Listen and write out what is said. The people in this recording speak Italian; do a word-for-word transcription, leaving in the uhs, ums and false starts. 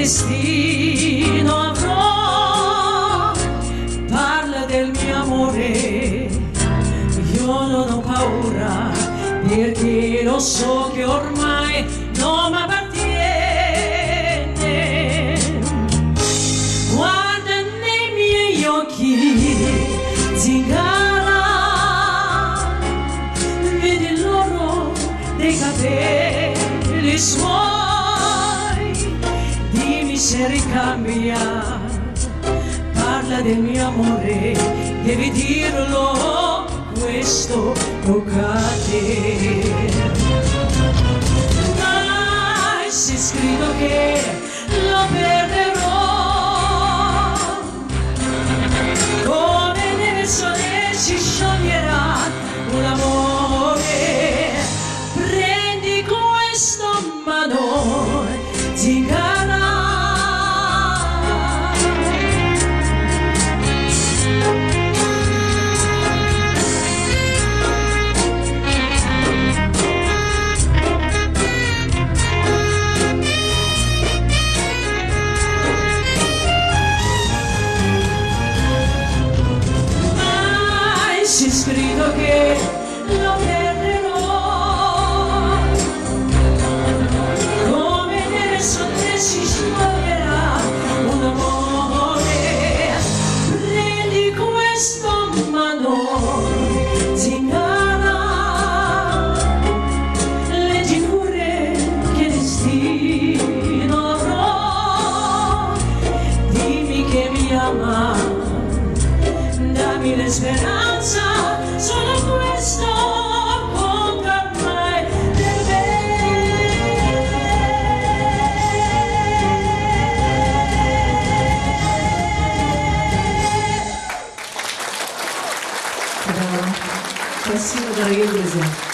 destino avrò. Parla del mio amore, io non ho paura, perché lo so che ormai non mi appartiene. Guarda nei miei occhi, zingara, vedi l'oro dei capelli suoi, dimmi se ricambia. Parla del mio amore, devi dirlo, questo tocca a te. Mai c'è scritto che lo perderò, come nel sole si scioglierà un amore. Prendi questo mano, zingara, c'è scritto che lo perderò, come nelle sole si scioglierà un amore. Prendi questo mano, zingara, leggi pure che destino avrò, dimmi che mi ama, dammi la speranza, solo questo conta ormai per me. Bravo, Cassino della Iglesia.